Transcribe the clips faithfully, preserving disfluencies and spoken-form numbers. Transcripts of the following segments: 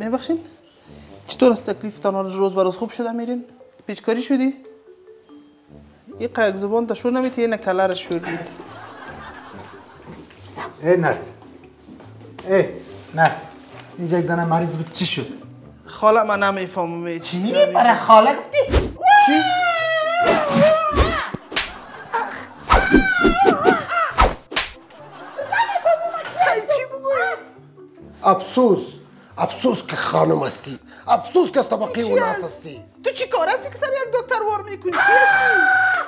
میبخشین؟ چطور از تکلیفتان روز به روز خوب شده میرین؟ پیچکاری شدی؟ یه قیق زبان تا شور نمیتی یه نکله را شور بید. ای نرس ای نرس اینجا یک دانه مریض بود چی شد؟ خاله من نمیفهمم چی؟ برای خاله گفتی؟ چی؟ چی بگویم؟ افسوس افسوس که خانم هستی افسوس که از طبقه اون ناس هستی تو چی کار هستی که سر یک دکتر وار میکنی؟ کی هستی؟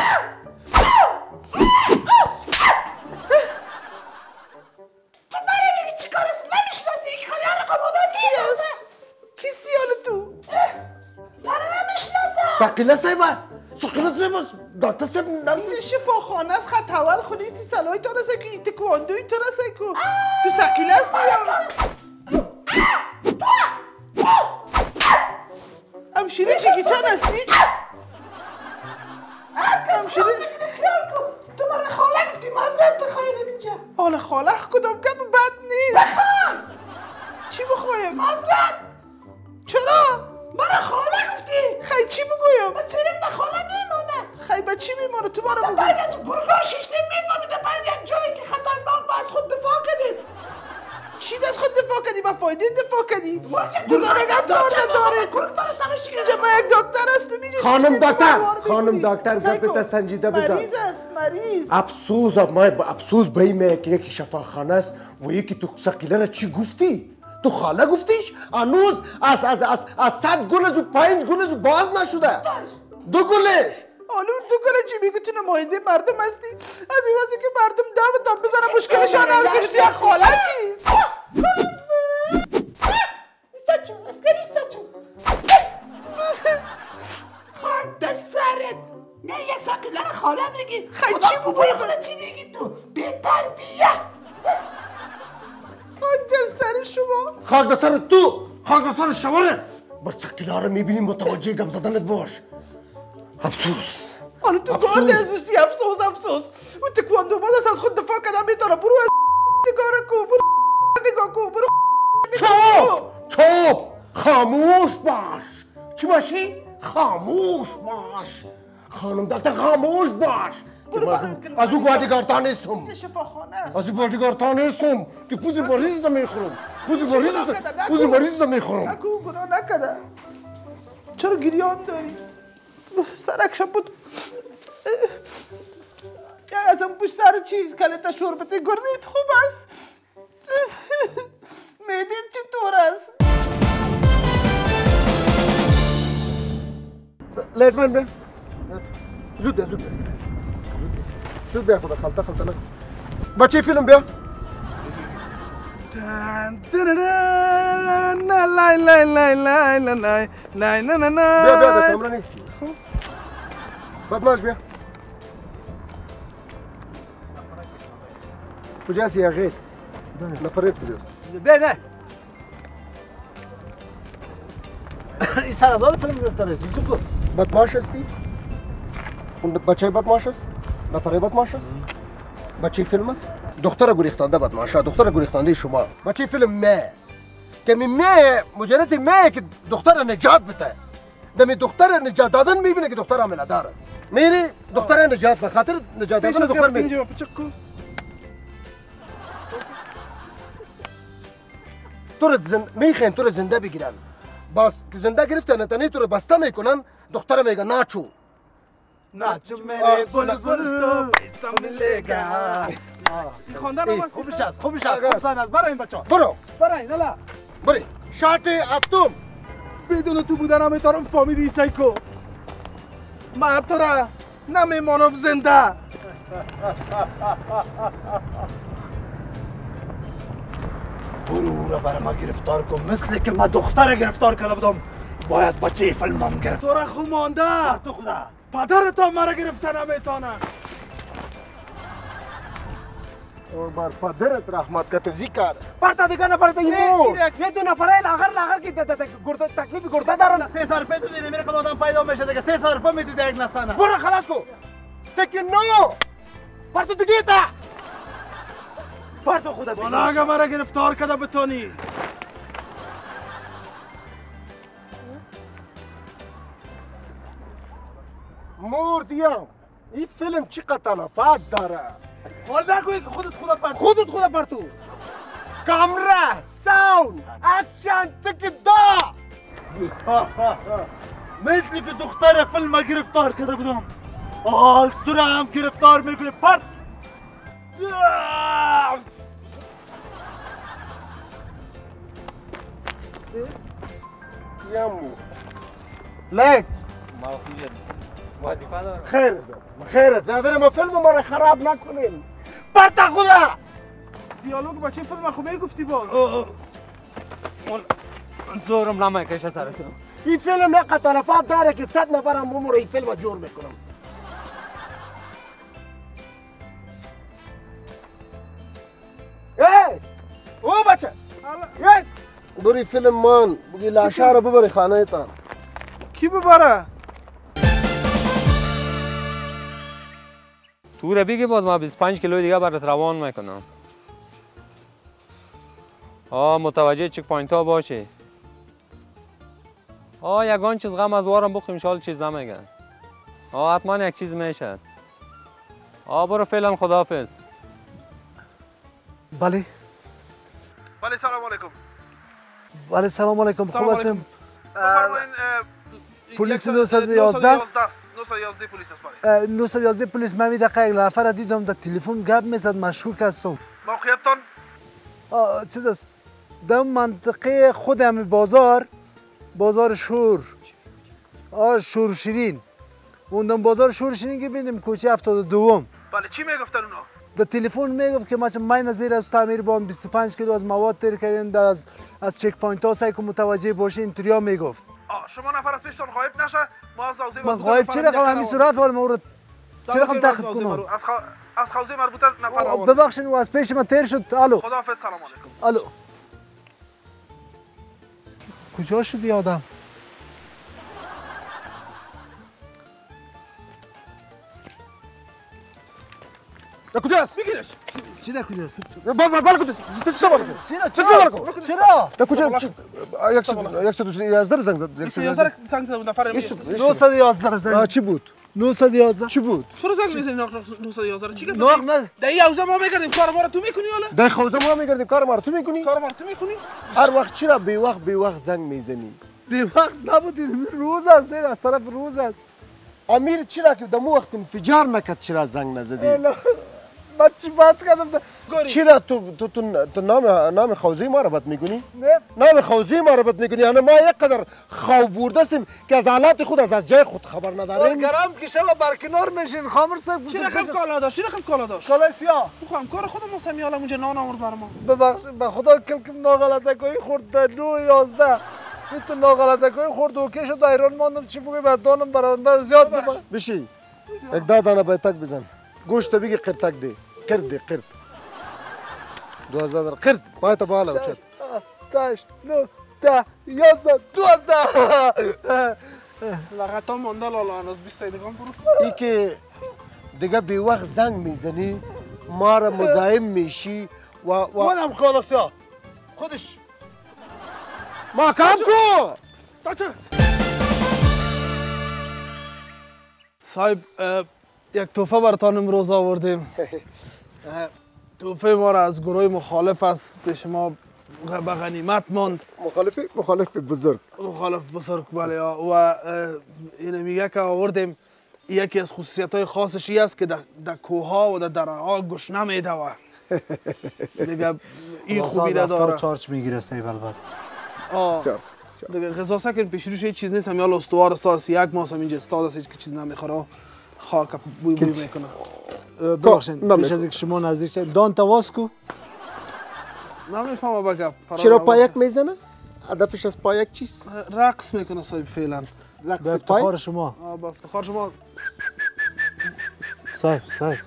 تو برای میگی چی کار هستی؟ نمیشناسی یک خیلی رقم آدم نیست کیستی حالا تو؟ برای نمیشناسم سقیله صاحب است سقیله صاحب است دکتر صاحب نرسی این شفاخانه است خط اول خودی سی سالهای تو رسه که این تکواندوی تو رسه که تو سقیله هستی یا؟ همشیره چی که چند هستی؟ همشیره خیال کن تو برای خاله گفتی معذرت بخوایم اینجا حالا خاله کدام گپ بد نیست بخوای چی بخوایم؟ معذرت چرا؟ برای خاله گفتی خی چی بگویم؟ با چریم ده خاله میمونه خی با چی میمونه تو برا ده بگو بین از برگاه شیشتیم میفهمی ده بین یک جایی که خطرناک با از خود دفاع کردیم چی دست خود دفاع کردی؟ با فایده دفاع کردی؟ گرگ داره گم دار نداره گرگ برای تنشی اینجا ما یک دکتر هستم اینجا خانم شیشته دکتر دوباره خانم می‌کنی. دکتر سعی گپت کن. سنجیده بزن مریض است مریض افسوس ما افسوس به اینه که یکی شفاخانه است و یکی تو سقیله را چی گفتی؟ تو خاله گفتیش؟ هنوز از از از از صد گلز و پنج گلز باز نشده دو گلش حالا تو کنه چی میگه تو نماینده مردم هستی از این واسه که مردم دم دم بزنه مشکلشان حل کنی یا خاله چیست استاچو اسکری استاچو خاک دست سرت نه یک سقیله رو خاله میگی خی خدا چی بابای بگویم؟ خدا چی میگی تو بی تربیه خاک دست سر شما خاک سر تو خاک سر شماره با سقیله رو میبینی متوجه گپ زدنت باش افسوس حالا تو افسوس. گارد ازوستی افسوس افسوس اون تکواندو ما دست از خود دفاع کردن میتونه برو از نگاه کو برو نگاه کو برو چوب چوب خاموش باش چی باشی؟ خاموش باش خانم دکتر خاموش باش برو که من بخیر از- کلمه. از او بادیگارتا نیستم یه شفاخانه است از او بادیگارتا نیستم که پوزی مریض رو میخورم پوزی چی مریض گناه رو کرده؟ نگو. پوزی مریض رو میخورم نکو گناه نکده چرا گریان داری سرکشم بود یا ازم پشت سر چیز کلتا شربت گردید خوب است میدید چطور است لیتمن بیا زود بیا زود بیا زود بیا زود بیا خدا خلطه خلطه نکن بچه فیلم بیا دن دن نه لای لای لای لای لای لای لای نه نه نه بیا بیا به کامرا نیستی بدماش بیا کجا هستی یا غیر نفرت کجاست بیا نه این سر از حال فیلم گرفته رسید تو کن بدماش هستی؟ اون بچه بدماش است؟ نفره بدماش است؟ بچه فیلم است؟ دختر گریختانده بدماشه دختر گریختانده شما بچه فیلم مه که می مه مجرد مه که دختر نجات بده دمی دختر نجات دادن میبینه که دختر حامله دار است میری دختر نجات به خاطر نجات دادن دختر میری اینجا پچکو تو رو زن... میخین تو رو زنده بگیرن باز که زنده گرفتن تنی تو رو بسته میکنن دختر میگه ناچو ناچو میره بلبل تو پیسا میلگا این خواندن هم هستی خوبش است خوبش است خوب سن است برای این بچه ها برو برای نلا بری شات هفتم بدون تو بودن هم میتونم فامیلی سایکو من تو را نمیمانم زنده برو او را برای ما گرفتار کن مثل که ما دختر گرفتار کرده بودم باید بچه فیلمم گرفت تو را خوب مانده بر تو خدا پدر تو مرا گرفته نمیتونه اور بار پدرت رحمت کت ذکر پرتا دیگه نفرت این مو یه دو نفره لاغر لاغر کی گرده تکلیف گرده دارن سه سال روپیه تو دیدی میره که آدم پیدا میشه دیگه سه سال روپیه میدیده یک نسانه برو خلاص کو تکی نو پرتو دیگه تا بر تو خدا والا اگه مرا گرفتار کرده بتونی مردیم. این فیلم چقدر تلفات داره. حال نگویی که خودت خدا پرتو. خودت خدا پرتو. کامرا، ساوند، اکشن، تک دا. مثل که دختر فیلم گرفتار کرده بودم. حال تو را هم گرفتار میکنه پرت. یامو. لیک. وظیفه دارم. خیر است. خیر است. برادر ما فیلم ما را خراب نکنین. پرت خدا. دیالوگ بچه فیلم خو میگفتی باز. زورم نمیکشه سرتون. این فیلم یک تلفات داره که صد نفرم عمر این فیلم جور میکنم. ای او بچه یک بری فیلم مان بگی لاشه رو ببری خانه تان. کی ببره؟ تو رو بگی باز ما بیست و پنج کیلو دیگه برات روان میکنم. آه متوجه چک پوینت ها باشه. آه یگان چیز غم از وارم بخیم شال چیز نمیگن. آه حتما یک چیز میشه. آه برو فعلا خداحافظ. بله بله سلام علیکم. بله سلام علیکم. خوب سلام هستم. بفرمایید پلیس نهصد و یازده نهصد و یازده پلیس است. بله نهصد و یازده پلیس من می دقیقه یک نفر دیدم در تلفن گپ میزد مشکوک هستم. موقعیتتان آه، چیز است در منطقه خودم بازار بازار شور آه شور شیرین اون بازار شور شیرین که ببینیم کوچه هفتاد و دوم. بله چی میگفتن اونا؟ در تلفن میگفت که ما چه مای نظیر از تعمیر با بیست و پنج کیلو از مواد تیر کردین در از از چک پوینت ها سعی که متوجه باشین اینطوریا میگفت. آه شما نفر از پیشتان غایب نشه ما از حوزه من غایب چه رقم همین صورت وال مورد چه رقم تخت کنم از خو... از حوزه مربوطه نفر آه، آورد. ببخشید و از پیش من تیر شد. الو خداحافظ سلام علیکم. الو کجا شدی آدم؟ در کجاست؟ بگیرش. چی در کجاست؟ بالا بالا کجاست؟ چرا بالا کجاست؟ چرا چرا چرا بالا چرا؟ در کجا؟ یکصد و یازده زنگ زد. یکی یازده زنگ زد نفر نهصد و یازده زنگ. چی بود؟ نهصد و یازده چی بود؟ چرا زنگ میزنی نهصد و یازده چی گفت؟ نه نه در این حوزه ما میگردیم کار ما رو تو میکنی حالا؟ در حوزه ما میگردیم کار ما رو تو میکنی؟ کار ما رو تو میکنی؟ هر وقت چرا بی وقت بی وقت زنگ میزنی؟ بی وقت نبودیم روز است نه از طرف روز است. امیر چرا که دمو وقت انفجار نکرد چرا زنگ نزدی؟ من چی بات کردم؟ چرا تو تو تو, تو نام نام خوزی ما رو بد میکنی؟ نه نام خوزی ما رو بد میکنی. یعنی ما یک قدر خواب برده سیم که از حالات خود از از جای خود خبر نداریم. گرم که شلا برکنار میشین خامر سگ چی رقم کالا داشت؟ چی رقم کالا داشت؟ کالا سیاه. بخوام کار خودم ما سمی حالا اونجا نان آورد برام. ببخشید به خدا کل که ناغلطه کوی خورد دو یازده تو ناغلطه کوی خورد و کش و ایران ماندم چی بگوی به دانم برادر زیاد ببخش. بشی یک ده دانه بیتک بزن گوشت بگی قرتک دی قرد دی قرد دوازده دانه قرد باید بالا اوچت هشت نه ده یازده دوازده لغتا مانده لالا هنوز بیست دقیقه برو. ای که دیگه بی وقت زنگ میزنی ما را مزاحم میشی و و منم کالا سیاه خودش ما کم کو صاحب یک توفه براتان امروز آوردیم. توفه ما را از گروه مخالف است به شما به غنیمت ماند. مخالف مخالف بزرگ مخالف بزرگ بله و این میگه که آوردیم یکی از خصوصیت های خاصش این است که در کوه ها و در دره ها گوش نمیده و دیگه این خوبی نداره. چارچ میگیره سی بلبل. آه دیگه غذا سکن پیش روش هیچ چیز نیست هم یا استوار است یک ماه هم اینجا استاد است هیچ چیز نمیخوره خاک بوی بوی میکنه. ببخشید پیش از اینکه شما نزدیک شد دان تواس کو نمیفهمم بگم چرا پایک میزنه؟ هدفش از پایک چیست؟ رقص میکنه صاحب فعلا. به افتخار شما. آه به افتخار شما. صاحب صاحب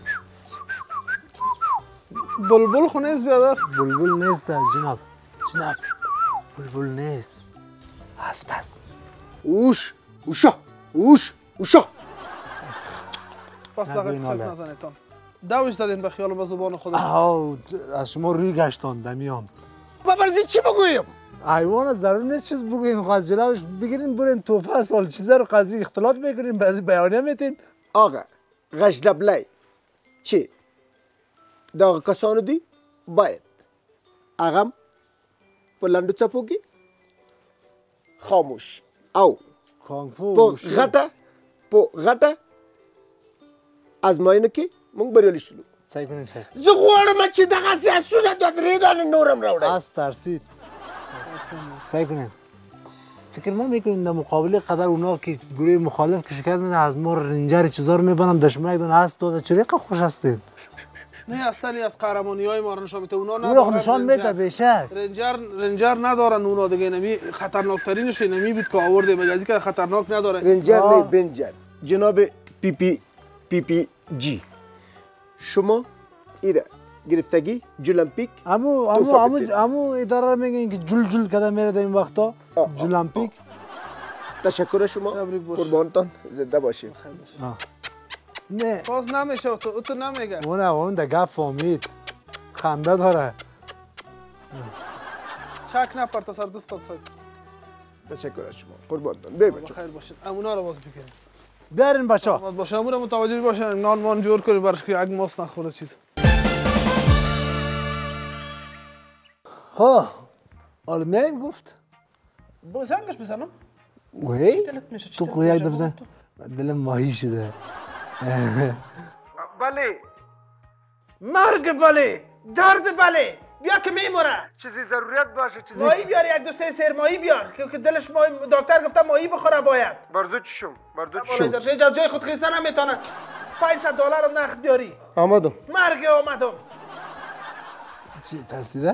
بلبل خو نیست بیادر؟ بلبل نیست جناب جناب بلبل نیست اسپس اوش اوشا اوش اوشا پس لغت سک نزنیتان دوش دادین به خیال و زبان خودم. آه از شما روی گشتان دمیام ببرزی چی بگویم؟ حیوان ضرور نیست چیز بگین خواهد جلوش بگیرین برین توفه سال چیزا رو قضیه اختلاط میکنین بعضی بیانیه میتین آقا غشلبلای چی؟ داغ کسانو دی باید اغم بلند چپوگی خاموش او کانگفو پو غټه پو غټه ازماینه کې مونږ بریالي شولو سعی کنین سعی زه غواړم چې دغه سیاسونه دوه درې دانې نورم راوړئ اسب ترسید سعی کنین فکر نمیکنین در مقابل قدر اونا که گروه مخالف که شکست میدن از ما رنجر چیزا رو میبرن دشمن یک دونه هست داده چریقه خوش هستین نه اصلا از قهرمانی های ما رو نشان میده اونا اون رو نشان میده بشک رنجر رنجر ندارن اونا دیگه نمی خطرناکترینش نمی بود که آورده مگه از اینکه خطرناک نداره رنجر نه بنجر جناب پی پی پی پی جی شما ایره گرفتگی جولمپیک امو امو امو امو اداره میگن که جل جل کده میره در این وقتا جولمپیک تشکر شما قربانتان زنده باشیم نه باز نمیشه تو تو نمیگه اون اون دگه فهمید خنده داره چک نپر تا سر دستم سایت تشکر از شما قربانتان بی بچه خیر باشین امونا رو باز بکنیم بیارین بچه باز باشه امون متوجه باشین نان مان جور کنیم برش که یک ماست نخوره چیز ها حالا میایم گفت با زنگش بزنم وی دلت میشه تو قوی یک دفزن دلم ماهی شده بله مرگ بله درد بله بیا که میموره چیزی ضروریت باشه چیزی ماهی بیار یک دو سه سر ماهی بیار که دلش ماهی دکتر گفته ماهی بخوره باید بردو چشم بردو بالا چشم جای جای خود خیسته نمیتونه پانصد دلار هم نقد بیاری آمدم مرگ آمدم چی ترسیده؟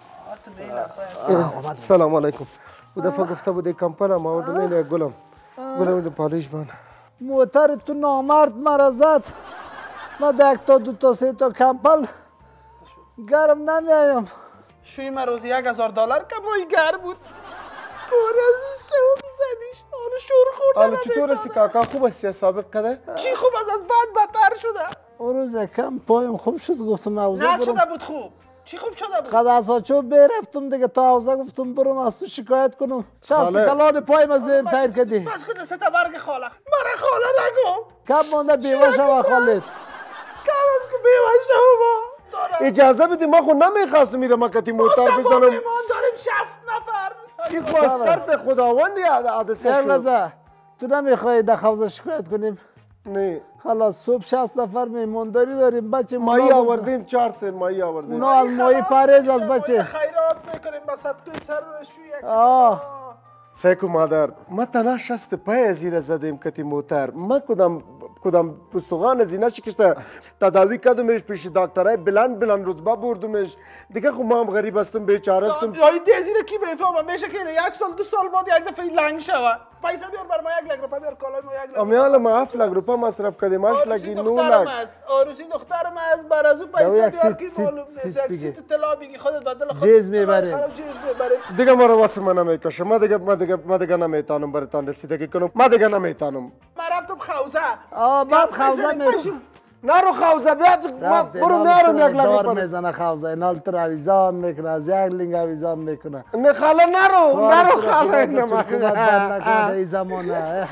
سلام علیکم او دفعه گفته بوده کمپل هم آوردم این یک گلم گلم این پالیش بان موتر تو نامرد مرزد ما ده تا دو تا سه تا کمپل گرم نمیایم شوی من روزی یک هزار دلار که ماهی گر بود کور ازش شو میزدیش حالا شور خورده حالا چطور هستی کاکا خوب هستی سابق کده؟ چی خوب از از بعد بدتر شده اون روز یکم پایم خوب شد گفتم حوزه نه برم شده بود خوب چی خوب شده بود قد از چو برفتم دیگه تا حوزه گفتم برم از تو شکایت کنم شست خاله. کلاد پایم از زیر تیر کردی بس کده سه تا برگ خاله مرا خاله نگو کم مانده بیوه شما خالد کم از که بیوش شما اجازه بدی ما خود نمیخواستم میرم کتی موتر ما بزنم داریم شست نفر کی خواست طرف خداوندی عدسه شد رمزه تو نمیخوای در حوزه شکایت کنیم نه خلاص صبح شست نفر میمانداری داریم بچه مایی اونا- آوردیم چهار سر مایی آوردیم اونا از ماهی پرهیز از بچه خیرات میکنیم با صدقه سر شوی آه سیکو مادر ما تنها شست پای زیر زدیم کتی موتر ما کدام کدام پستوغان زینه شکشته تداوی کردمش پیش دکترای بلند بلند رتبه بردمش دیگه خب ما هم غریب هستم بیچاره هستم یای دیزیره کی بفهمه میشه که یک سال دو سال بعد یک دفعه لنگ شوه پیسه بیار بر ما یک لک روپا بیار کالای ما یک لک امیال ما هفت لک روپا مصرف کردیم هشت لکی نو دخترم لک است آروسی دخترم است بر از او دو پیسه یک بیار سیت- کی سیت- معلوم سیت نیست یک بگی. سیت طلا بگی خودت بدل خود جیز میبریم. جیز میبریم دیگه ما رو واسه من نمیکشه ما دیگه ما دیگه ما دیگه نمیتونم براتون رسیدگی کنم ما دیگه نمیتونم من رفتم خوزه آه من خوزه میرم نرو خوزه بیاد ما برو میارم یک لک دار روپا میزنه خوزه اینال تر عویزان میکنه از یک لینگ عویزان میکنه نه خاله نرو نرو خاله نما نکنه این زمانه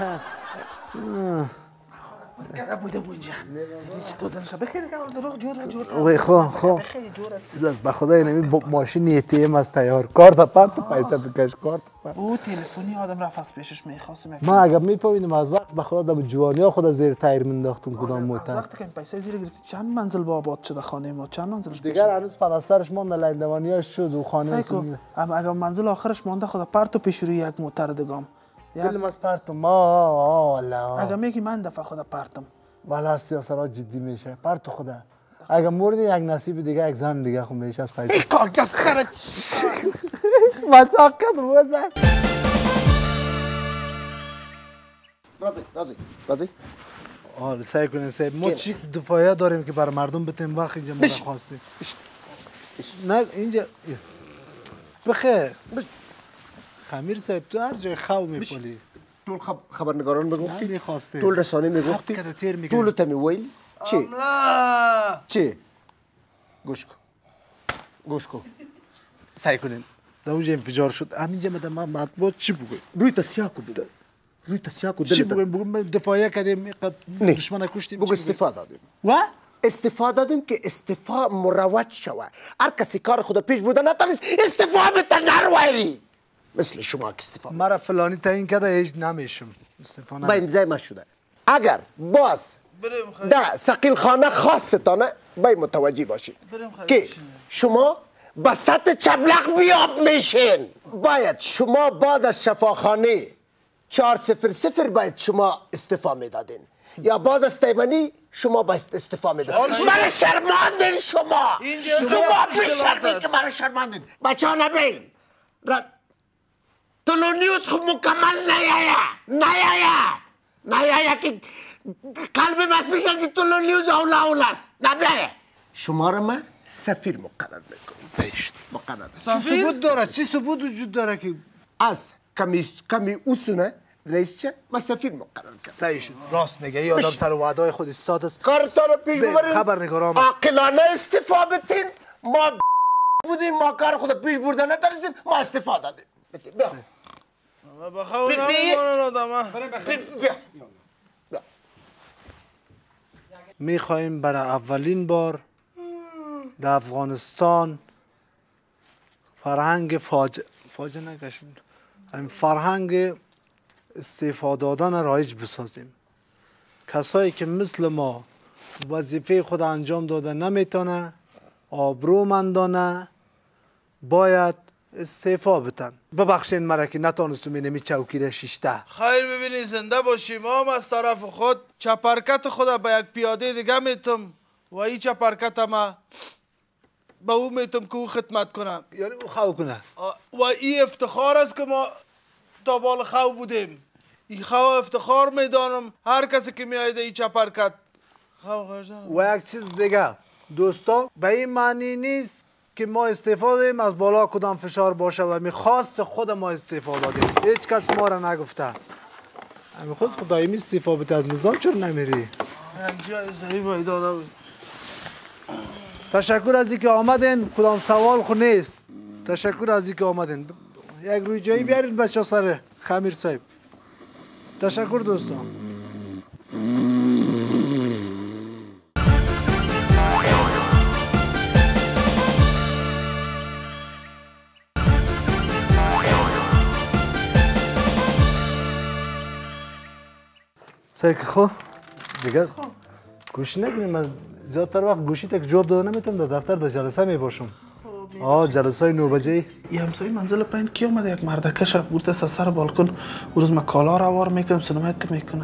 کده بوده بونجا دیدی چطور دلشه بخیر که دروغ جور جور وی خو خو به خدا اینمی با ماشین ایتیم از تیار کارت پرت تو پیسه بکش کارت پرت او تلفنی آدم رفت از پیشش میخواستم یک ما اگر میپوینم از وقت به خدا دم جوانی ها خدا زیر تایر منداختم کدام از موتر وقتی که این پیسه زیر گرفتی چند منزل با آباد شده خانه ما چند منزلش دیگر هنوز پرسترش مانده لندوانی ها شد و خانه سایکو اما اگر منزل آخرش مانده خدا پرت و پیش روی یک موتر دگام دلم از پرتم ما والا اگر میگی من دفعه خدا پرتم والا سیاست ها جدی میشه پرت خدا اگر موردی یک نصیب دیگه یک زن دیگه خون میشه از پیسه کاک جست سرت مزاق کن روزه راضی راضی راضی آره سعی کنین سعی ما چی دفاعیه داریم که بر مردم بتیم وقت اینجا ما خواستیم نه اینجا بخیر خمیر صاحب تو هر جای خو میپولی ټول خبرنگاران میگفتی میخواسته ټول رسانه میگفتی کده تیر میگن ټول ته میویل چی لا چی گوش کن گوش کن سعی کنین در اونجا انفجار شد همینجا مده من مطبوعات چی بگویم؟ روی تا سیاه کو بده روی تا سیاه کو چی دلت بگویم؟ بگویم دفاعیه کردیم نه. دشمن کشتیم بگو چی بگویم؟ استفاده دادیم و؟ استفاده دادیم که استفا مروج شوه هر کسی کار خود پیش بوده نتانست استفا بده نرویری مثل شما که استفا مرا فلانی تعیین کرده هیچ نمیشم استفا با امضای من شده اگر باز ده سقیل خانه خاصتانه باید متوجه باشید که شما به سطح چبلق بیاب میشین باید شما بعد از شفاخانه چهار صفر صفر باید شما استفا میدادین یا بعد از تیمنی شما باید استفا میدادین مرا شرماندین شما شما بیشتر که مرا شرماندین بچه ها نبین تلو نیوز خوب مکمل نیایا نیایا نیایا که قلب مست پیش از تلو نیوز اولا اولاست نبیایا شما را من سفیر مقرر میکنم زیشت مقرر چی ثبوت داره؟ چی ثبوت وجود داره که از کمی کمی اوسونه رئیس چه من سفیر مقرر کردم صحیح شد راست میگه این آدم سر وعده‌های خود استاد است کارتان رو پیش ببرین خبرنگاران عاقلانه استفا بدین ما بودیم ما کار خود پیش برده نتونستیم ما استفا دادیم بیا بخواه نمیمونن آدم بیا میخواهیم برای اولین بار در افغانستان فرهنگ فاجعه فاجعه نکشیم همین فرهنگ استعفا دادن رایج بسازیم کسایی که مثل ما وظیفه خود انجام داده نمیتونه آبرومندانه باید استعفا بدن ببخشین مرا که نتونستم اینمی چوکی را شیشته خیر ببینی زنده باشیم ما هم از طرف خود چپرکت خود به یک پیاده دیگه میتم و این چپرکت ما به او میتم که او خدمت کنم یعنی او خو کنه و این افتخار است که ما تا بال خو بودیم این خو افتخار میدانم هر کسی که میاید این چپرکت خو خرجه و یک چیز دیگه دوستا به این معنی نیست که ما استعفا دادیم از بالا کدام فشار باشه و میخواست خود ما استعفا دادیم هیچ کس ما را نگفته همین خود خدایمی استعفا بده از نظام چون نمیری یک جای صحیح باید داده بود تشکر از اینکه آمدین کدام سوال خود نیست تشکر از اینکه آمدین یک روی جایی بیارید بچه سر خمیر صاحب تشکر دوستان سعی که خب دیگه گوشی نکنیم من زیادتر وقت گوشی تک جواب داده نمیتونم در دفتر در جلسه می باشم آه جلسه های نو بجه یه همسای منزل پایین کی اومده یک مردکه شب بورت از سر بالکن او روز من کالا رو وار میکنم سنومت میکنه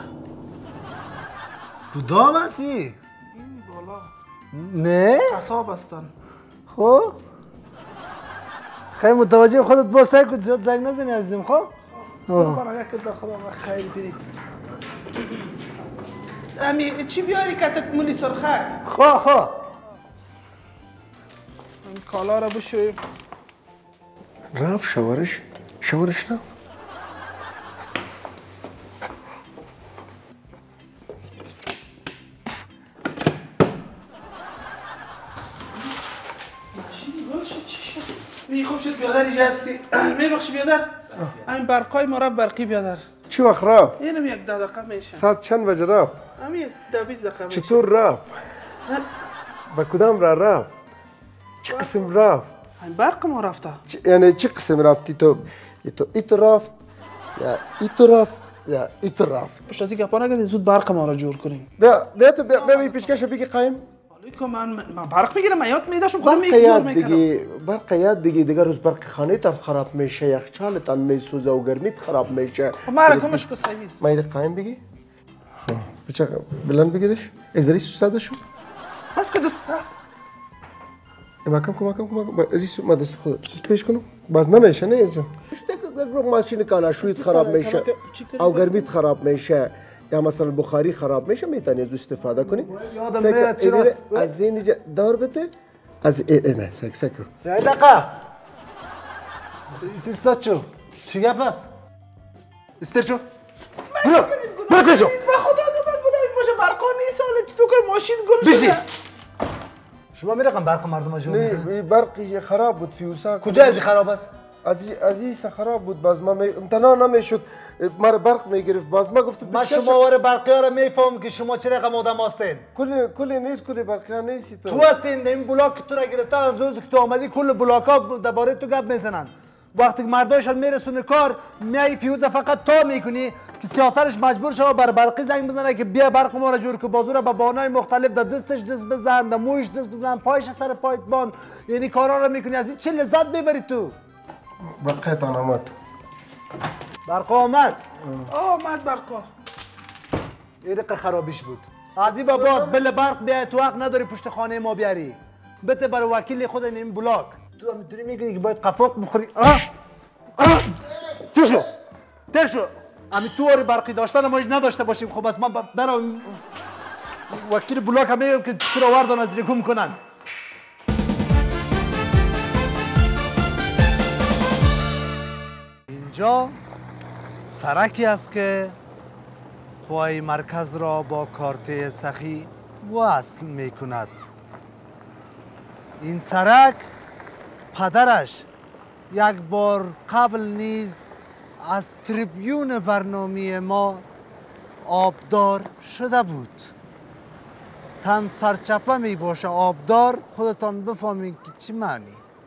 کدام هستی؟ این بالا نه؟ قصاب هستن خب خیلی متوجه خودت باز سعی کن زیاد زنگ نزنی عزیزم خب؟ برای یک دا خدا و خیر برید امی چی بیاری کتت مولی سرخک خب خب این کالا رو بشویم رفت شوارش شوارش رفت می خوب شد بیادر اینجا هستی میبخشی بیادر این برقای ما رفت برقی بیادر چی وقت رفت؟ اینم یک ده دقیقه میشه ساعت چند بجه رفت؟ همین ده بیست دقیقه میشه چطور رفت؟ با کدام را رفت؟ چه قسم رفت؟ این برق ما رفته چ- یعنی چه قسم رفتی تو؟ تو ایتو رفت یا ایتو رفت یا ایتو رفت پشت از این گپا نگردی زود برق ما را جور کنیم بیا بیا تو بیا بیا پیشکش بگی قایم حالا که من من برق میگیرم من یاد میداشم خودم برق میگم یاد میکنم بگی برق یاد بگی دیگر روز برق خانه تان خراب میشه یخچالتان میسوزه و گرمیت خراب میشه خب من رقمش که صحیح است مایل قایم بگی خب بچه بلند بگیرش ازری سوساده شو بس که دست مکم کن مکم کن ازی ما دست خود چیز پیش کنم باز نمیشه نه ازم یک رو ماشین کالاشویت خراب میشه او گرمیت خراب میشه یا مثلا بخاری خراب میشه میتونی از استفاده کنی یادم میاد چرا از این اینجا دور بده از این نه سک سک یه دقیقه سیستاد شو چی گپ است؟ استر شو برو برو شو به خدا دوباره گناه باشه برقا نیست حالا تو که ماشین گل بشی شده شما میرقم برق مردم ها جور میکنی نه برقی خراب بود فیوسا کجا ازی خراب است؟ از از این خراب بود باز ما امتنا نمیشد مرا برق میگرفت باز ما گفتم من شما وار برقی ها رو میفهم که شما چه رقم آدم هستین. کل کل نیست کل برقی ها نیستی تو تو هستین این بلاک تو را گرفته از روز که تو آمدی کل بلاک ها درباره تو گپ میزنن. وقتی که مردایشان میرسونه کار میای فیوز فقط تا میکنی که سیاستش مجبور شوه بر برقی زنگ بزنه که بیا برق ما را جور که بازو را به بانای مختلف در دستش دست بزن در مویش دست بزن پایش سر پایت بان یعنی کارا را میکنی از این چه لذت میبری تو. برقیتان آمد برق آمد آمد برقا. این رقه خرابیش بود. از این بابا بل برق بیای تو حق نداری پشت خانه ما بیاری بده برای وکیل خود این بلاک. تو هم میتونی میگی که باید قفاق بخوری. آه آه تشو تشو امی تو واری برقی داشتن ما نداشته باشیم. خب بس من برم وکیل بلاک هم میگم که تو را وردان از گم کنن. اینجا سرکی است که قوای مرکز را با کارت سخی وصل می کند. این سرک پدرش یک بار قبل نیز از تریبیون برنامه ما آبدار شده بود. تن سرچپه می باشه آبدار خودتان بفهمید که چی معنی.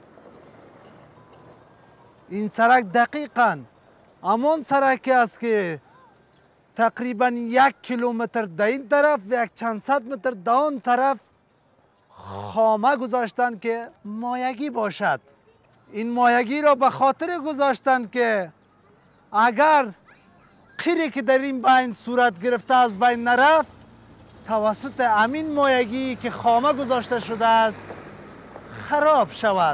این سرک دقیقاً همان سرکی است که تقریباً یک کیلومتر در این طرف و یک چند صد متر در آن طرف خامه گذاشتن که مایگی باشد. این مایگی را به خاطر گذاشتن که اگر خیری که در این بین صورت گرفته از بین نرفت توسط امین مایگی که خامه گذاشته شده است خراب شود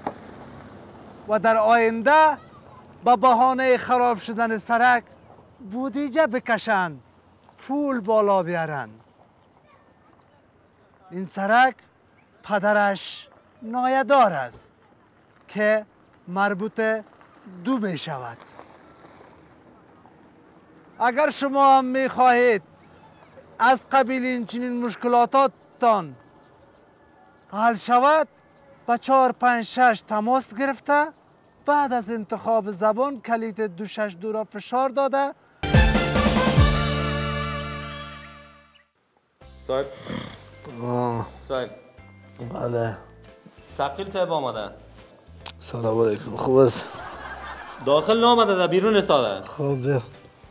و در آینده به بهانه خراب شدن سرک بودجه بکشند پول بالا بیارند. این سرک پدرش نایدار است که مربوط دو می شود. اگر شما هم می خواهید از قبیل این چنین مشکلاتتان حل شود با چهار پنج شش تماس گرفته بعد از انتخاب زبان کلید دو شش دو را فشار داده. صاحب صاحب بله ثقیل صاحب آمده. سلام علیکم. خوب است؟ داخل نامده در بیرون استاده است. خوب بیا.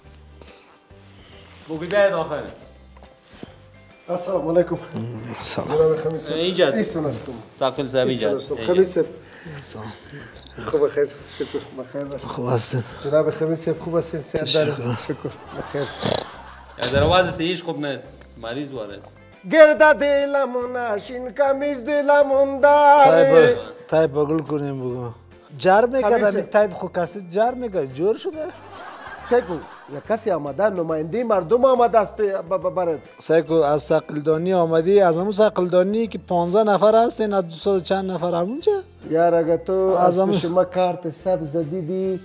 بگو بیاید داخل. السلام علیکم. سلام. جناب خمیس اینجاست. ایستون هستم. ثقیل صاحب اینجاست. خمیس خوب خیر شکر بخیر باشید. خوب هستین؟ جناب خمیس خوب هستین؟ صحت دارید؟ شکر بخیر. از در وضع صحیحش خوب نیست. مریض وارد. گرده دلمون نشین کمیز دلمون داره. تایپ تایپ بگل کنیم بگو. جر میکردم تایپ خو کسی جر میکرد جور شده. سیکو یا کسی آمده نماینده مردم آمده است برات. سیکو از ثقیلدانی آمدی از همون ثقیلدانی که پانزده نفر هستین از دوصد چند نفر همونجا. یار اگه تو از همون- شما کارت سبز دیدی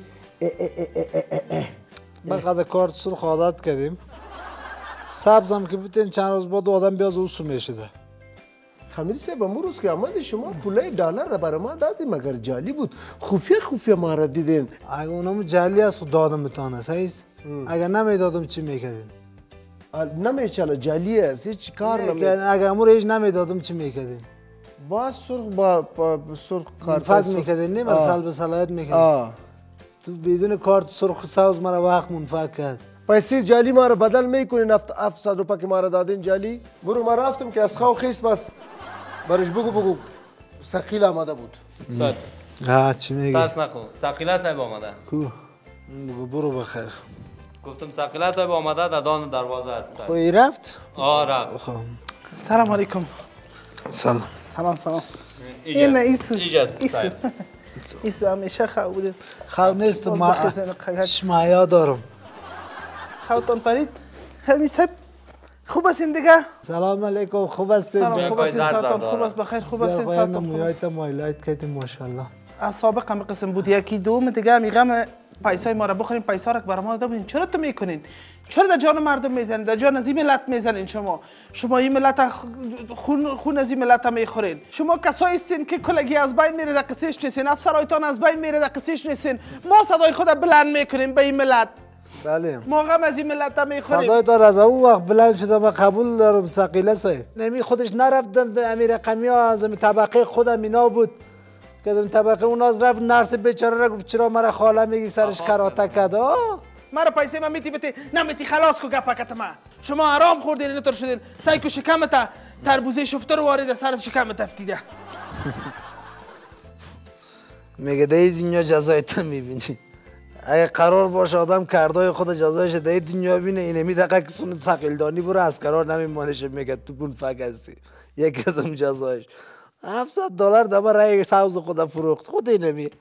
بقدر کارت سرخ عادت کردیم. سبز هم که بودین چند روز بعد آدم بیاز او سو میشده. خمیر صاحب امون روز که آمدی شما پولای دلار را برای ما دادی مگر جعلی بود خفیه خفیه ما را دیدین. اگه اونم جعلی است دادم میتونه سایز. اگر نمیدادم چی میکردین؟ نمیچاله جعلی است هیچ کار نمی اگر امور هیچ نمیدادم چی میکردین؟ با سرخ با با سرخ کارت فرق میکردین نه آه. سلب صلاحیت میکردین. آه تو بدون کارت سرخ سبز مرا وقت منفعل کرد. پیسه جعلی ما را بدل میکنین هفتصد روپیه که ما را دادین جعلی. برو ما رفتم که از خواو خیس بس برش بگو بگو ثقیل آمده بود. صاحب ها چی میگی؟ ترس نخو. ثقیله صاحب آمده. کو بگو برو بخیر. گفتم ثقیله صاحب آمده در دان دروازه است. صاحب. خوی رفت؟ آره. سلام علیکم. سلام. سلام سلام. اینجاست. ایسو. اینجاست صاحب. ایسو همیشه خواه بوده. خواه نیست باز ما بخزن قیاد. شمایا دارم. خواتان پرید همیشه خوب هستین دیگه؟ سلام علیکم خوب هستین؟ سلام خوب پای هستین زرد زرد ساعتان دارم. خوب است بخیر خوب هستین زرقاین ساعتان خوب است. مویایت مایلایت کردیم ماشاءالله. از سابق هم قسم بود یکی دوم دیگه می غم پیسای ما را بخورین، پیسا را که برای ما داده بودین. چرا تو میکنین؟ چرا در جان مردم میزنین؟ در جان از این ملت میزنین شما. شما این ملت خون خون از این ملت میخورین. شما کسایی هستین که کلگی از بین میره در قصیش نیستین، افسرایتان از بین میره در قصیش نیستین. ما صدای خود بلند میکنیم به این ملت. بله ما غم از این ملت میخوریم. صدای دار از اون وقت بلند شده، من قبول دارم ثقیله صاحب. نمی خودش نرفتم در امیر رقمی ها، از طبقه خودم اینا بود که در طبقه اون از رفت نرس بیچاره را گفت چرا مرا خاله میگی سرش کراته کرد. مرا پیسه من میتی بتی نمیتی خلاص کو گپکت ما. شما آرام خوردین اینطور شدین. سعی کو شکمت تربوزه شفته رو وارد سر شکمت افتیده. میگه در این دنیا جزایت میبینی. اگه قرار باشه آدم کردای خود جزایش در دنیا بینه، اینه می دقیقه که سونت ثقیلدانی برو از قرار نمیمانشه. میگه تو کن فک هستی. یکی از اون جزایش هفتصد دلار دما رای ساوز خود فروخت. خود اینه می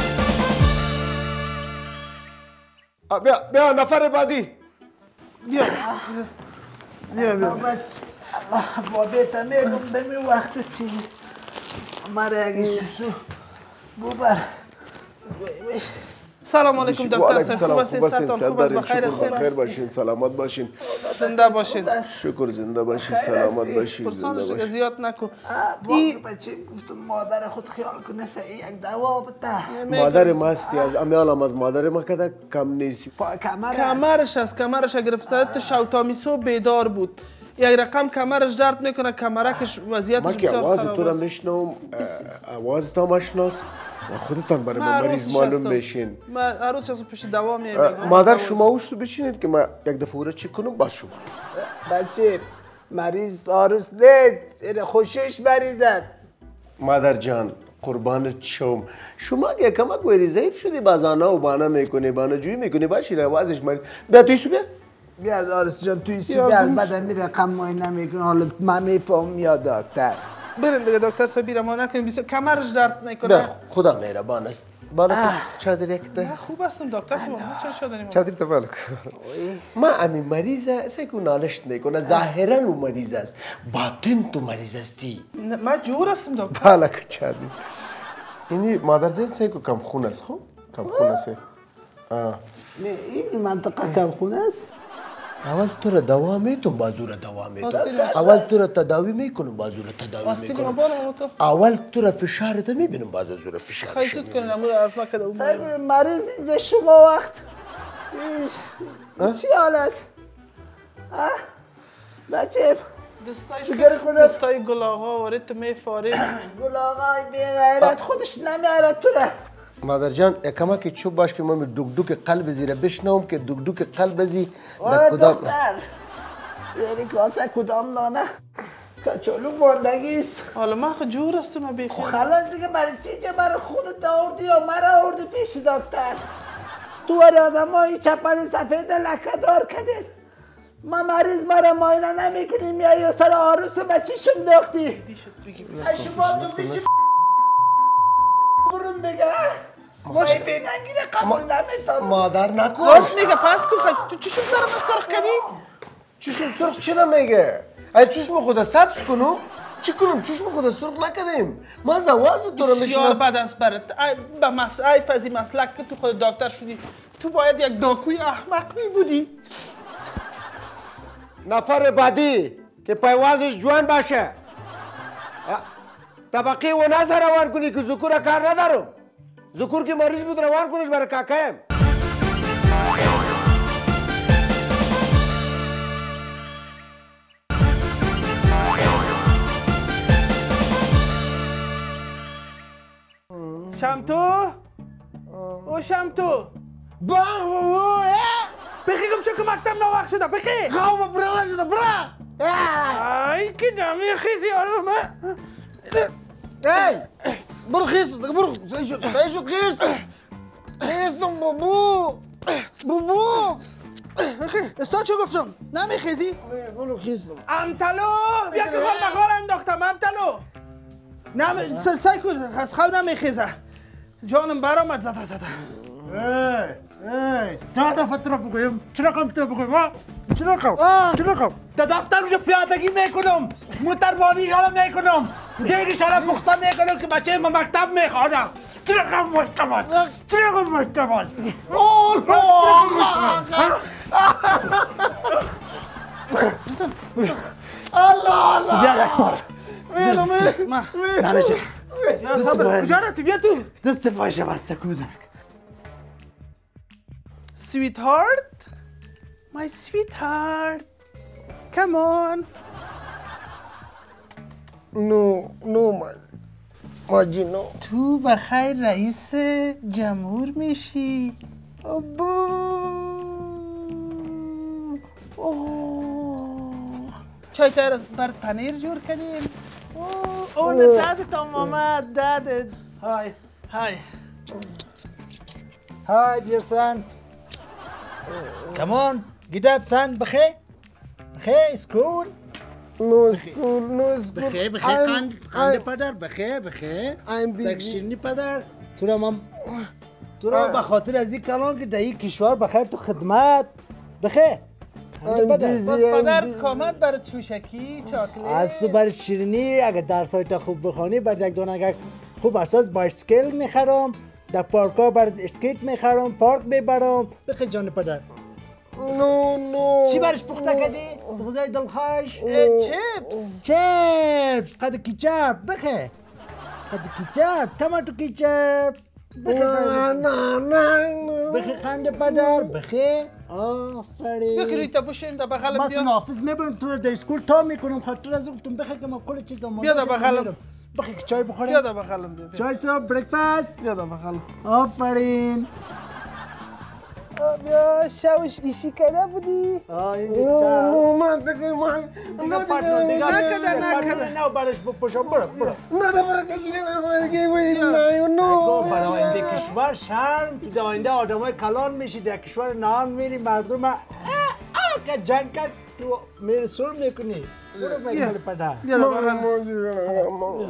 بیا بیا نفر بعدی. بیا بیا بیا. الله بابت میگم دمی وقت پی مرا اگه سوسو ببر. سلام علیکم دکتر صاحب. خوب هستین؟ سرتان خوب است؟ بخیر بخیر باشین، سلامت باشین. زنده باشین. شکر، زنده باشین، سلامت باشین. پرسانش زنده باشین. زیاد نکو. این بچه گفتم مادر خود خیال کنه سعی یک دوا بده. مادر ما هستی، از امیالم از مادر ما کده کم نیستی. کمر کمرش از کمرش گرفته تا شوتامی صبح بیدار بود. یک رقم کمرش درد میکنه، کمرکش وضعیتش ما که بسیار آواز خراب تو را است. میشنوم، آواز تا مشناس و خودتان برای من من عروس مریض معلوم شستم. میشین. من عروس از پیش دوا میام. مادر شما اوش بشینید که من یک دفعه او را چک کنم با شما. بچه مریض آروس نیست، این خوشش مریض است. مادر جان قربانت شوم، شما اگه کمک ویری ضعیف شدی بازانا و بانه میکنی، بانه جوی میکنی، باشی روازش مریض. بیا توی سو بیا. بیا آرس جان توی سو البته میره کم ماینه میکنه. حالا من میفهم یا دکتر بریم دیگه دکتر صاحب ما نکنیم. بیس کمرش درد بیا میکنه. خدا مهربان است. بالا چادر یک ده. من خوب هستم دکتر صاحب. ما چرا چادری ما؟ چادر تو بالا. ما امی مریضه سکو نالشت میکنه، ظاهرا او مریض است، باطن تو مریض استی. نه، من جور هستم دکتر. بالا که چادر. اینی مادر زن سکو کم خون است، خب کم خون است. آه. این منطقه کم خونه است. اول تو را دوا میتون، بازو را دوا میتون. آستین. اول تو را تداوی میکنم، بازو را تداوی آستین میکنم. ما بالا تو. اول تو را فشارت میبینم، بازو را فشار. خیزت کنین امور از ما کده سعی مریض اینجا شما وقت چی حال است؟ بچه دستای دستای گل آقا وارد تو میفاره. گل آقای بی غیرت خودش نمیاره تو را. مادر جان یکما که چوب باش که من دوک دوک قلب زیره بشنوم که دوک دوک قلب زی آه دختر یعنی کاسه کدام دانه کچولو ماندگیست. حالا من خود جور هستم بیخیر. خلاص دیگه برای چی جا برای خودت آوردی یا مرا آوردی پیش دکتر؟ تو برای آدم های چپن سفید لکه دار کدید. ما مریض مرا ماینه نمی کنیم یا یا سر آروس بچی شم داختی. شما تو پیش برون دیگه مای بیننگیره قبول نمیتونم. مادر نکن. راست میگه پس کن. تو چشم سرم سرخ کردی؟ چشم سرخ چرا میگه؟ ای چشم خدا سبز کنم؟ چی کنم؟ چشم خدا سرخ نکردیم. ما از آواز تو رو بسیار میشنم. بد است برات. ای به مسئله فزی مسلک که تو خود دکتر شدی. تو باید یک داکوی احمق می بودی. نفر بعدی که پیوازش جوان باشه. طبقه و نظر روان کنی که ذکر کار ندارم. ذکر که مریض بود روان کنیش برای کاکایم. شمتو؟ او شمتو؟ با بخی کم شو که مکتب نواق شده بخی! قوم برا شده برا. ای که نمی خیزی آرام ها؟ ای برو خیست برو خیست خیست خیستم بابو بابو. استا چو گفتم؟ نمی خیزی؟ برو خیستم. امتلو! بیا که خال مخال انداختم امتلو! نمی سعی کن از خواب نمی خیزه. جانم برامد زده زده. ای ای چرا دفعه ترک بگویم؟ چرا کم ترک بگویم ها؟ چرا خب چرا خب در دفتر اونجا پیادگی میکنم موتروانی را میکنم دیگه را پخته میکنم که بچه ما مکتب میخوانم چرا خب مشتباز چرا خب مشتباز الله الله بیا رکمار بیا بیا نمیشه یا صبر کجا رفتی بیا تو دست پایشه بسته کوزنک Sweetheart, my sweetheart, come on. نو نو من ماجی نو تو بخیر رئیس جمهور میشی. چای تر بر پنیر جور کردیم. اون دادتم آمد دادت. های های. Hi, dear son. Come on, get up, son. بخیر. بخیر, school. نو سکول نو سکول بخیر, بخیر. قند, قند پدر. بخیر, بخیر. سکشنی پدر. تو را من تو را به خاطر از این کلان که در این کشور بخیر تو خدمت. بخیر. قند پدر. باز پدر کامد برای چوشکی چاکلیت. از تو برای شیرینی اگر درسایت خوب بخوانی برای یک دونه اگر خوب اساس بایسکل میخرم. در پارک ها برای اسکیت میخرم پارک میبرم بخیر جان پدر نو نو چی برش پخته کردی؟ غذای دلخوش؟ چیپس چیپس قد کیچپ بخیر قد کیچپ تماتو کیچپ بخیر نه نه نه بخیر خنده پدر بخیر آفرین بخیر تا بشین تا بغلم من بیا سنافذ میبرم تو رو در اسکول تا میکنم خاطر از گفتم بخیر که من کل چیز بیا تا بغلم بخیر که چای بخوریم بیا تا بغلم بیا چای صبح بریکفاست بیا تا بغلم آفرین بیا شوش ایشی کرده بودی آه این نو من دیگه من دیگه پاتون دیگه نکده، نکده. نه برش بپوشم برو برو نه نه برای کسی نمیگه وی نه نگو نو برای آینده کشور شرم تو در آینده آدمای کلان میشی در کشور نهان میری مردم اه اه که جنگ کرد تو میری سر میکنی برو بگل پدر بیا تا بغلم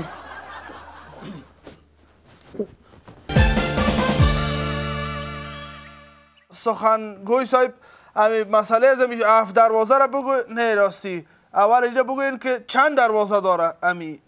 سخنگوی صاحب امی مسئله از امی هفت دروازه را بگو نه راستی اول اینجا بگوین که چند دروازه داره امی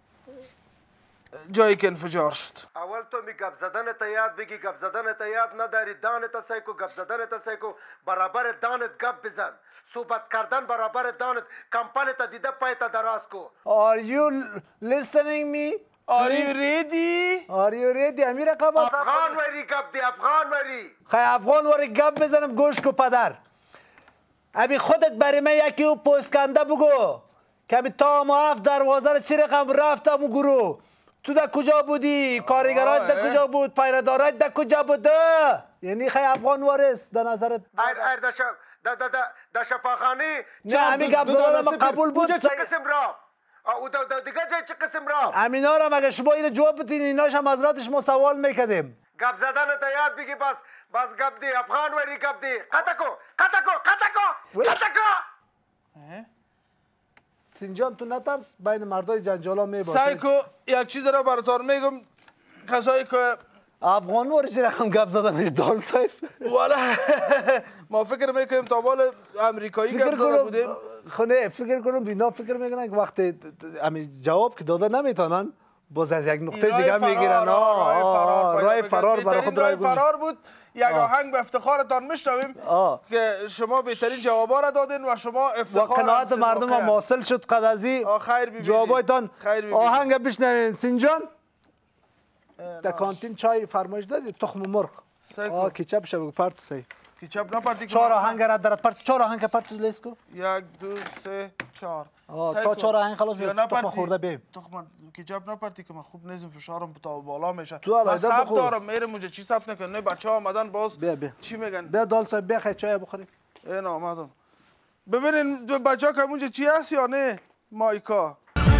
جایی که انفجار شد اول تو می گپ زدن تا یاد بگی گپ زدن تا یاد نداری دانت سایکو گپ زدن تا سایکو برابر دانت گپ بزن صحبت کردن برابر دانت کمپانی تا دیده پای تا دراز کو Are you listening me? Are you ready? Are you ready امیر قبا افغان وری گپ دی افغان وری خیلی افغان وری گپ بزنم گوش کو پدر ابی خودت برای من یکی او پوسکنده بگو که ابی تا ما هفت دروازه رو چی رقم رفتم و گروه تو در کجا بودی؟ کارگرات در کجا بود؟ پیردارات در کجا بوده؟ یعنی خیلی افغان وارست در نظرت ایر ایر در شف در در در شفاخانه نه همین گپ زدن من قبول بود چه قسم رفت او در دیگه جای چه قسم رفت امینا رو مگه شما اینو جواب بدین ایناش هم از راتش ما سوال میکردیم گپ زدن تا یاد بگی بس بس گپ دی افغان وری گپ دی قطع کو قطع کو قطع کو قطع کو سینجان تو نترس بین مردای جنجالا میباشه سایکو یک چیز را براتان میگم کسایی که افغان ورشی رقم گپ زدن دال صاحب والا ما فکر میکنیم تا بال امریکایی گپ زده بودیم خونه فکر کنم بینا فکر میکنن که وقتی همین جواب که داده نمیتونن باز از یک نقطه دیگه میگیرن راه فرار راه فرار برای خود راه فرار بود یک آهنگ به افتخارتان میشنویم که شما بهترین جوابا را دادین و شما افتخار قناعت مردم هم حاصل شد قد از این جوابایتان آهنگ بشنوین سینجان در کانتین چای فرمایش دادی تخم مرغ آه کچاپ شو پارت سی کچاپ نپارتی چهار آهنگ را درت پارت چهار آهنگ پارت لیست کو یک دو سه چهار تا چهار آهنگ خلاص تخم خورده بیم تخم کچاپ نپارتی که من خوب نیزم فشارم تا بالا میشه تو علیده بخور دارم میرم اونجا چی ثبت نکنه بچه ها آمدن باز بیا بیا چی میگن بیا دال صاحب بیا خیلی چای بخوریم این آمدم ببینین بچه ها که اونجا چی هست یا نه مایکا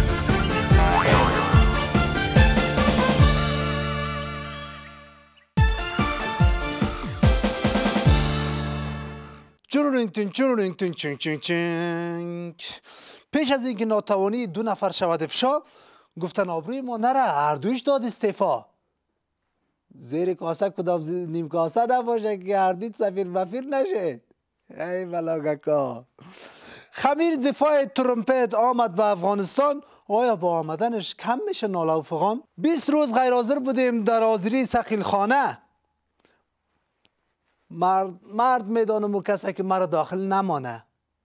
چرونتون چرونتون چنگ چنگ چنگ پیش از اینکه ناتوانی دو نفر شود افشا گفتن آبروی ما نره هر دویش داد استعفا زیر کاسه کدام نیم کاسه نباشه که هر دویش سفیر مفیر نشه ای بلاگکا. خمیر دفاع ترامپت آمد به افغانستان. آیا با آمدنش کم میشه ناله و فغان؟ بیست روز غیر حاضر بودیم در حاضری ثقیل خانه. مرد, مرد میدانم و کسی که مرا داخل نمانه.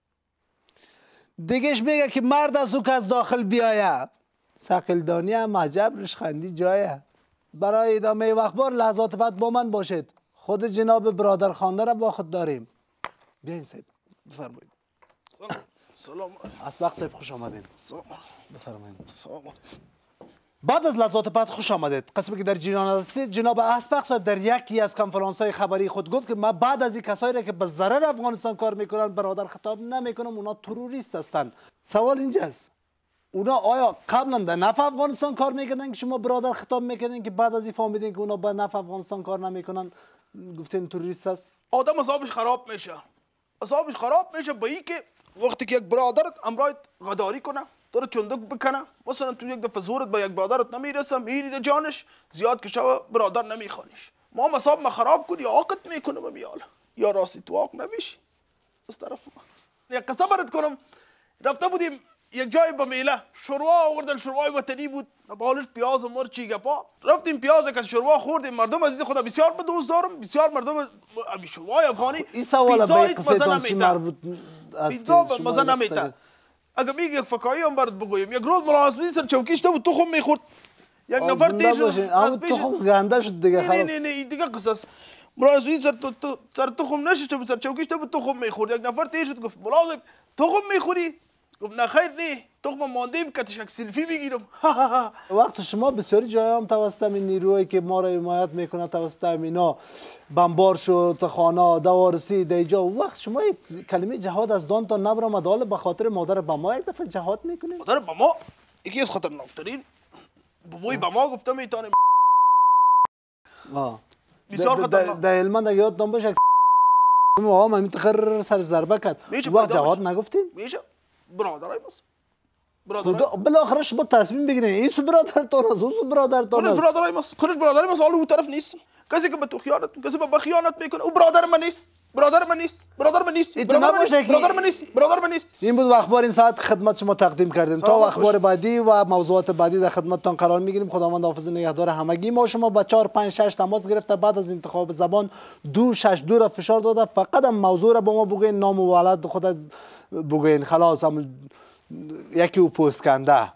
دیگهش میگه که مرد از او که از داخل بیایه. ثقیلدانی هم عجب رشخندی جایه. برای ادامه اخبار لحظات بعد با من باشید. خود جناب برادر خانده را با خود داریم. بیاین صاحب بفرمایید. سلام سلام اسبق صاحب خوش آمدین. سلام بفرمایید. سلام. بعد از لحظات بعد خوش آمدید. قسمی که در جریان هستید جناب اسبق صاحب در یکی از کنفرانس های خبری خود گفت که من بعد از این کسایی را که به ضرر افغانستان کار میکنن برادر خطاب نمیکنم، اونا تروریست هستند. سوال اینجاست اونا آیا قبلا در نفع افغانستان کار میکردن که شما برادر خطاب میکردین که بعد از این فهمیدین که اونا به نفع افغانستان کار نمیکنن گفتین تروریست است؟ آدم اصابش خراب میشه. اصابش خراب میشه با این که وقتی که یک برادرت امرایت غداری کنه داره چندک بکنه، مثلا تو یک دفعه زورت با یک برادرت نمیرسه میرید جانش زیاد که شو برادر نمیخوانیش. ما مصاب ما خراب کنی عاقت میکنه و میال یا راستی تو عاق نمیشی از طرف ما. یک قصه برات کنم. رفته بودیم یک جای با میله شوروا آوردن، شوروای وطنی بود، بالش پیاز و مرچی گپا. رفتیم پیاز که شوروا خوردیم. مردم عزیز خدا بسیار به دوست دارم، بسیار مردم ابی شوروای افغانی. این سوال به قصه چی مربوط است؟ پیتزا مزه نمیده. اگه میگه یک فکایی هم برات بگویم، یک روز مولانا نصرالدین سر چوکیش تو تخم میخورد. یک نفر تیز شد. اما تخم گنده شد دیگه. نه نه نه دیگه قصه است. مولانا نصرالدین سر سر تخم نشد، سر چوکیش تو تخم میخورد. یک نفر تیز شد گفت مولانا تخم میخوری؟ گفت نه خیر نه تخم ماندیم که تشک سلفی بگیرم. وقت شما بسیاری جای هم توسط این نیروهایی که ما را حمایت میکنه توسط اینا بمبار شد خانه دوارسی دیجا، وقت شما کلمه جهاد از دان تا نبرآمد، حالا به خاطر مادر به ما یک دفعه جهاد میکنید؟ مادر به ما یکی از خطرناکترین بابوی به ما گفته میتونه آه بسیار خطرناک. در علمان اگه یادتان باشه ما هم تخر سر ضربه کرد، وقت جهاد نگفتین؟ میشه برادرای ماست. برادرای بالاخره شما تصمیم بگیرین این سو برادرتان است اون سو برادرتان است. کنش برادرای ماست، کنش برادرای ماست. حالا اون طرف نیست. کسی که به تو خیانت کسی به خیانت میکنه او برادر من نیست. برادر من نیست. برادر من نیست. برادر من نیست. برادر من نیست. برادر من نیست. این بود اخبار این ساعت خدمت شما تقدیم کردیم. تا اخبار بعدی و موضوعات بعدی در خدمتتان قرار میگیریم. خداوند حافظ نگهدار همگی ما. شما با چهار پنج شش تماس گرفته بعد از انتخاب زبان دو شش دو را فشار داده فقط هم موضوع را با ما بگوین، نام و ولد خود بگوین، خلاص هم یکی او پست کنده.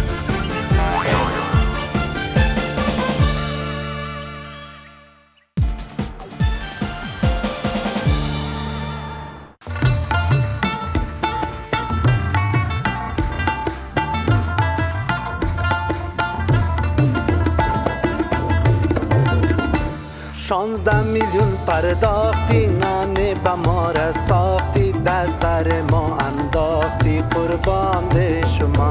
شانزده میلیون پرداختی نانه به ما را ساختی در سر ما انداختی قربان ده شما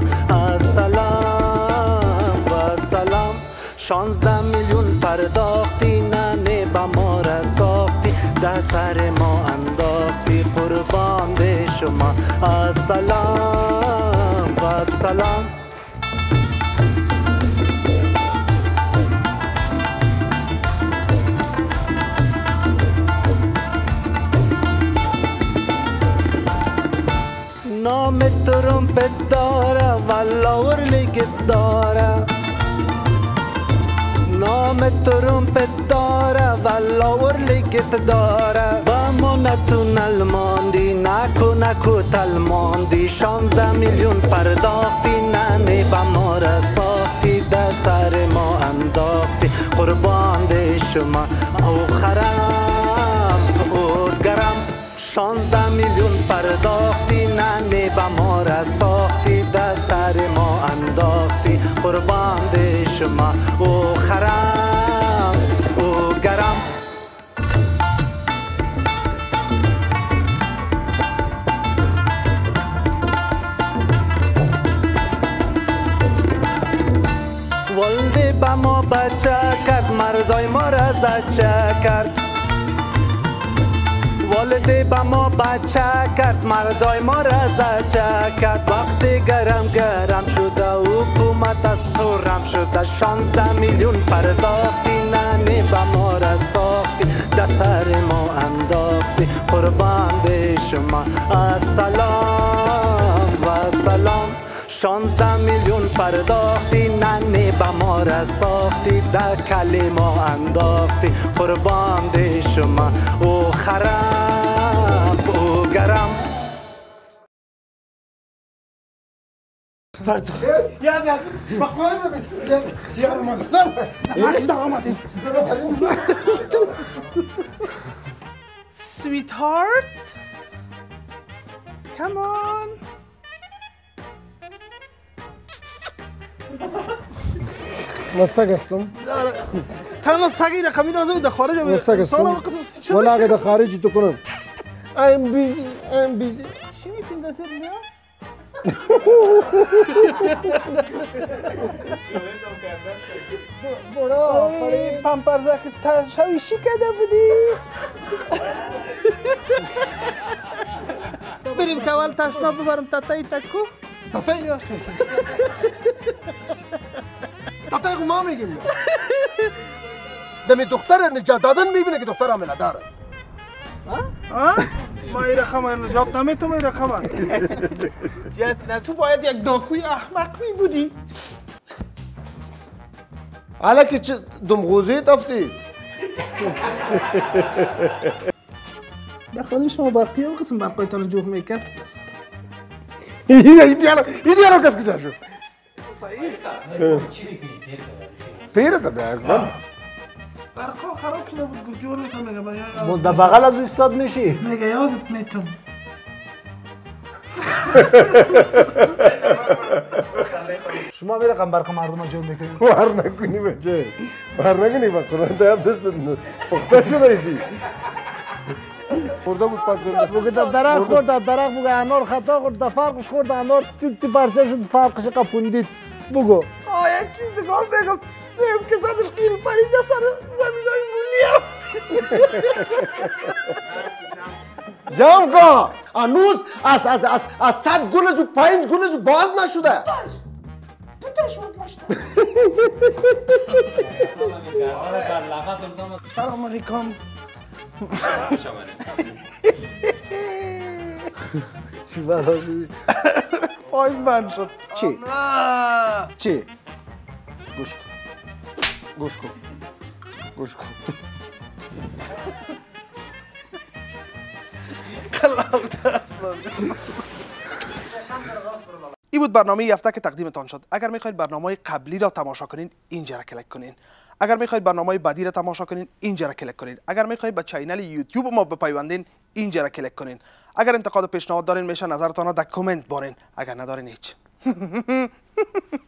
السلام و سلام. شانزده میلیون پرداختی نانه به ما را ساختی در سر ما انداختی قربان ده شما السلام و سلام. نام ترمپت داره و لاور لیگت داره، نام ترمپت داره و لاور لیگت داره. با ما نتون الماندی نکو نکو تلماندی. شانزده میلیون پرداختی ننه با ما را ساختی در سر ما انداختی قربان ده شما او خرم او گرم. شانزده میلیون پرداختی ننه با ما را ساختی در سر ما انداختی قربان ده شما او خرم او گرم. ولده با ما بچه کرد مردای ما را زچه کرد. والده با ما بچه کرد مردای ما را زچه کرد. وقتی گرم گرم شده حکومت از خورم شده. شانزده میلیون پرداختی ننه با ما را ساختی در سر ما انداختی قربان ده شانزده میلیون پرداختی ننه به ما را ساختی در کلی ما انداختی قربان ده شما او خراب او گرم یعنی از بخواه ببین یعنی مازدن همش دقامتی Sweetheart, come on. من سگ هستم تنها سگی رقمی داده بود در خارج من سگ هستم ولی اگه در خارجی تو کنم I'm busy I'm busy چی میتونی دست دیگه؟ برا آفرین پمپرزه که تشویشی کرده بودی بریم که اول تشناب ببرم تتایی تکو تاتای تاتای ما میگیم دمی دختر نجات دادن میبینه که دختر عامله دار است ما این رقم نجات نمیتونم این رقم جسنا تو باید یک داکوی احمق می بودی حالا که چه دمغوزی تفتی دخوانی شما برقی هم قسم برقایتان جوه میکرد این دیارو این دیارو کس کجا شد تیره تا بیاید برقا خراب شده بود گفت جور میتون میگه بود در بغل از استاد میشی میگه یادت میتون شما می رقم برق مردم جور میکنید وار نکنی بچه وار نکنی با قرآن دایب دست پخته شده ایسی خورده بود پس بگه در درخ خورد در درخ بگه انار خطا خورد در فرقش خورد انار تی تی پرچه شد فرقش قپوندید بگو آه یک چیز دیگه هم بگم بگم که زدش قیل پرید در سر زمین های مولی افتی جام کن هنوز از از از از صد گل زو پنج گل زو باز نشده تو تاش باز نشده سلام علیکم چی برای فایو من شد چی؟ چی؟ گوش کن گوش کن گوش کن این بود برنامه یفته که تقدیمتان شد. اگر میخواید برنامه قبلی را تماشا کنین اینجا را کلیک کنین. اگر میخواید برنامه بعدی را تماشا کنین اینجا را کلیک کنین. اگر میخواید به چینل یوتیوب ما بپیوندین اینجا را کلیک کنین. اگر انتقاد و پیشنهاد دارین میشه نظرتان را در کامنت بارین. اگر ندارین هیچ